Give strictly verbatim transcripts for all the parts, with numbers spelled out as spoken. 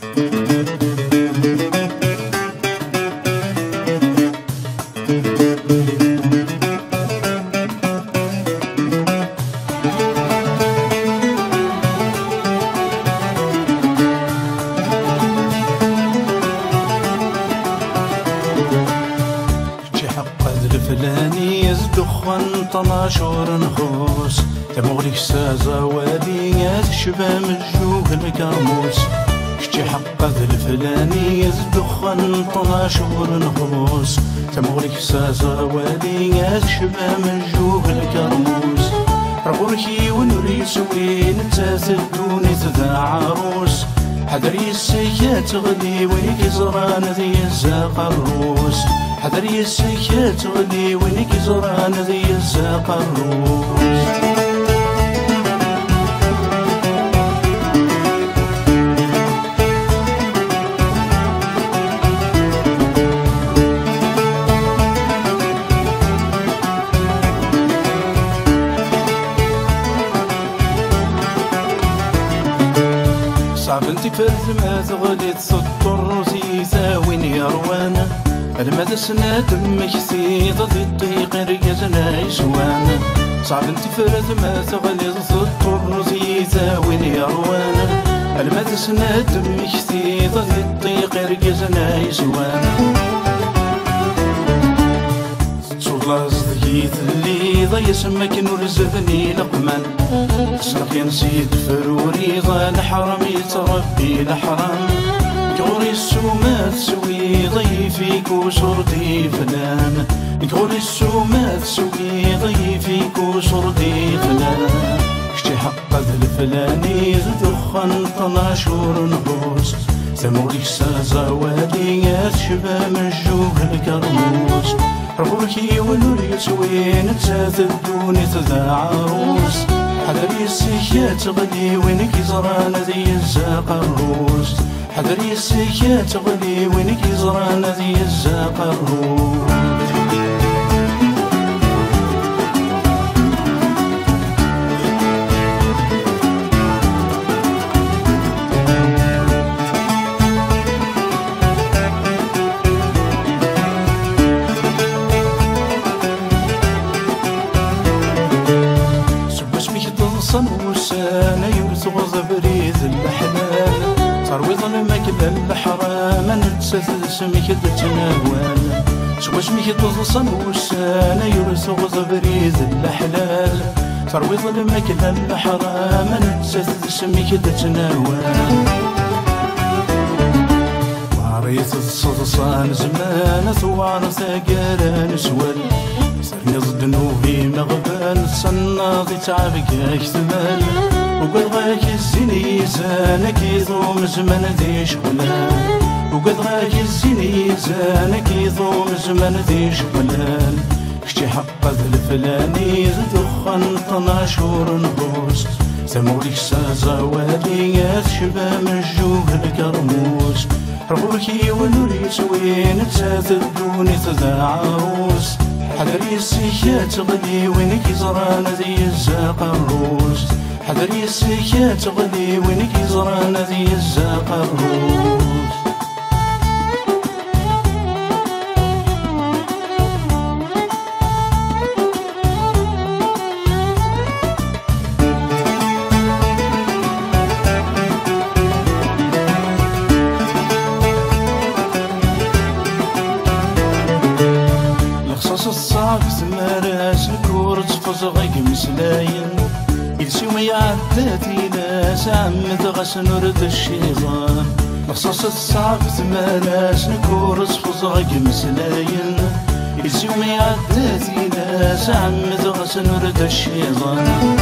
الفلاني يزدخن طناشور نخوص تمغليك سازا والي شبا مجوه الكرموس شتي حق الفلاني يزدخن طناشور نخوص تمغليك سازا والي شبا مجوه الكرموس رغوركي ونريس وين تاثدوني تذا عروس حذري السيات غلي وينك زران ذي الزاق الروس حذري السيات غلي وينك زران ذي الزاق الروس صعب انتك فرد ما تغلي تسطر زيثا وين يروانا المدى سنة دمك سيض ذي الطيق رقزنا يسوانا صعب انتك فرد ما تغلي تسطر زيثا وين يروانا المدى سنة دمك سيض ذي الطيق رقزنا يسوانا صوت صدقيت اللي ضي سمك نرزدني لقمان سنق ينسيد فروري ضا الحرم يتربي الحرام كغوري السومات سوي ضيفيك وصردي فلان كغوري السومات سوي ضيفيك وصردي فلان كشتي حق ذا الفلاني ذدخن طناشور نبوس ثموليك سازا واليات شبا مجوه الكرموس رغوركي ونريس وين تاثدوني تذا عروس حذري السيكات غلي وينك زران ذي الزاق الروس حذري السيكات غلي وينك زران ذي الزاق الروس وسانا يوثغ بريد الحلال صار ظلمك للحرام نتسث سمك تتناوال سوى اسمك تضصن وسانا يوثغ بريد الحلال صار ظلمك للحرام نتسث سمك تتناوال وعريت الصدصان زمان ثوار ثقال نسوال سرني ضد نوبي مغبان صناضي تعبك اكتمال وقد غاك الزيني زانك يضوم زمن ذي شغلان وقد غاك الزيني زانك يضوم زمن ذي شغلان كشتي حق ذا الفلاني ذدخن طناشور نبوس ثموليك سازا واليات شبا مجوه الكرموس رغوركي ونريس وين تاثدوني تذا عروس حذري السيكات غلي وينك زران ذي الزاق الروس حذري السيكات غلي وينك زران ذي الزاق الروس الصعب ثماراس نكور تفزغيك مسلاين يلسي ما يعداتي ناس عمد غس نرد الشيطان مخصوص الصعب ثماراس نكور تفزغيك مسلاين يلسي ما يعداتي ناس عمد غس نرد الشيطان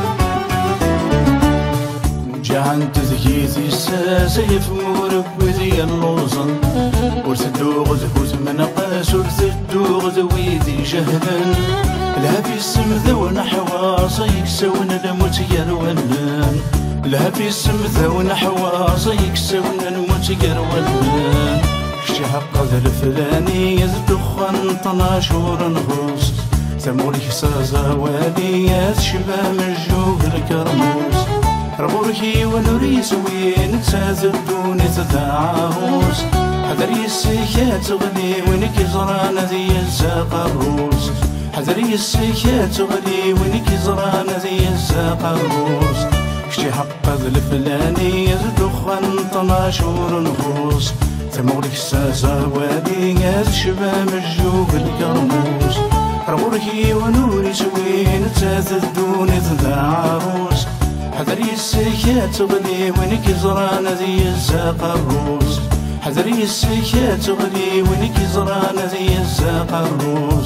جعان تذكيتي الساسة يفمور بوذي اللوزن ورثدوغ ذهوز منقاس ورثدوغ ذويدي جهلا لها في السمذا ونحواص يكسون الموت يرولان لها في السمذا ونحواص يكسون الموت يرولان كشتي حق ذا الفلاني يذدخن طناشور نغوص ثموليك سازا واليات شبا مجوه الكرموس رغوركي ونوريس وين تسازل دوني تدعاروس حذر يسيكات تغلي وينك زرانا ذي الزاق الروس حذر يسيكات تغلي وينك زرانا ذي الزاق الروس كشتي حقد الفلاني يزدخن طناشور نفوس تمغلك الساسا وادي يز شباب الجوب الكرموس رغوركي ونوريس وين تسازل دوني تدعاروس حذر يسيكات تغلي وينك زرانا ذي الزاق الروس حذر يسيكات تغلي وينك زرانا ذي الزاق الروس